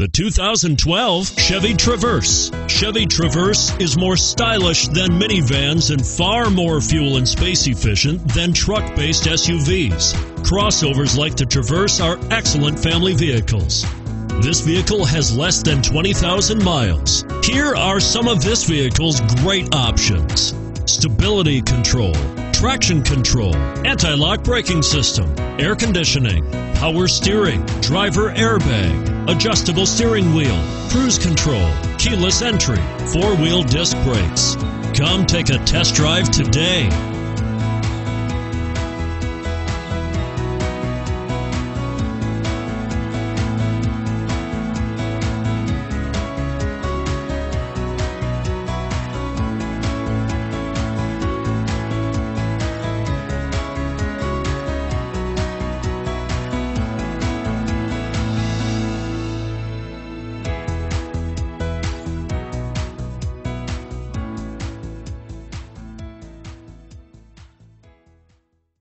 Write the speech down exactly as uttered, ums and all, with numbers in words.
The two thousand twelve Chevy Traverse. Chevy Traverse is more stylish than minivans and far more fuel and space efficient than truck-based S U Vs. Crossovers like the Traverse are excellent family vehicles. This vehicle has less than twenty thousand miles. Here are some of this vehicle's great options: stability control, traction control, anti-lock braking system, air conditioning, power steering, driver airbag, adjustable steering wheel, cruise control, keyless entry, four-wheel disc brakes. Come take a test drive today.